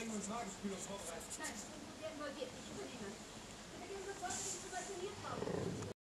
Training und Nagelspieler vorbereitet. Nein, ich bin sehr involviert. Ich übernehme. Ich hätte gerne sofort, dass ich zu trainiert habe.